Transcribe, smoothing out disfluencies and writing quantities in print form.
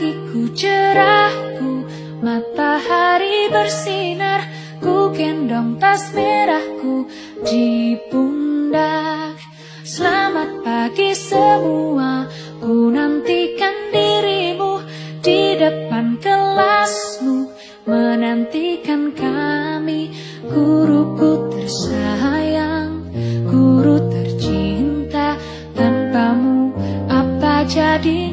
pagiku cerahku, matahari bersinar, ku gendong tas merahku di pundak. Selamat pagi semua, ku nantikan dirimu di depan kelasmu, menantikan kami. Guruku tersayang, guru tercinta, tanpamu apa jadi